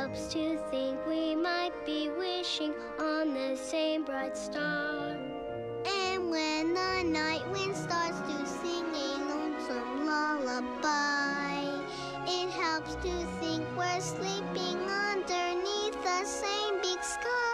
helps to think we might be wishing on the same bright star. And when the night wind starts to sing a lonesome lullaby, it helps to think we're sleeping underneath the same big sky.